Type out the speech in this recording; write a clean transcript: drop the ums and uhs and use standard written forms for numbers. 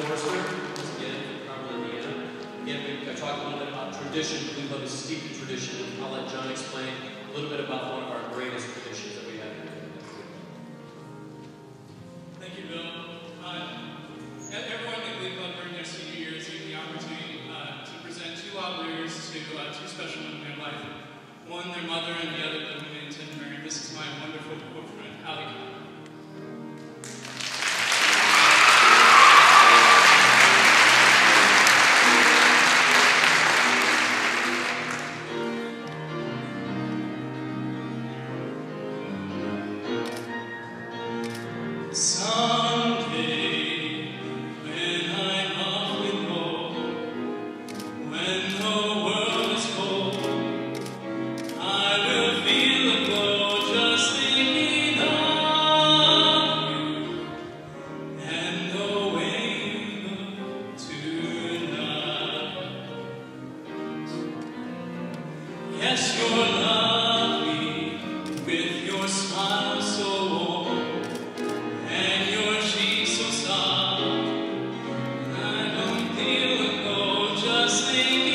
Foerster, once again, from Indiana. Again, I talked a little bit about tradition. Glee Club is steeped in tradition. I'll let John explain a little bit about one of our greatest traditions that we have here. Thank you, Bill. Everyone in Glee Club during their senior year is given the opportunity to present two Lavaliers to two special women in their life. One, their mother, and the other, the woman they intend to marry. This is my wonderful girlfriend, Allie. Sing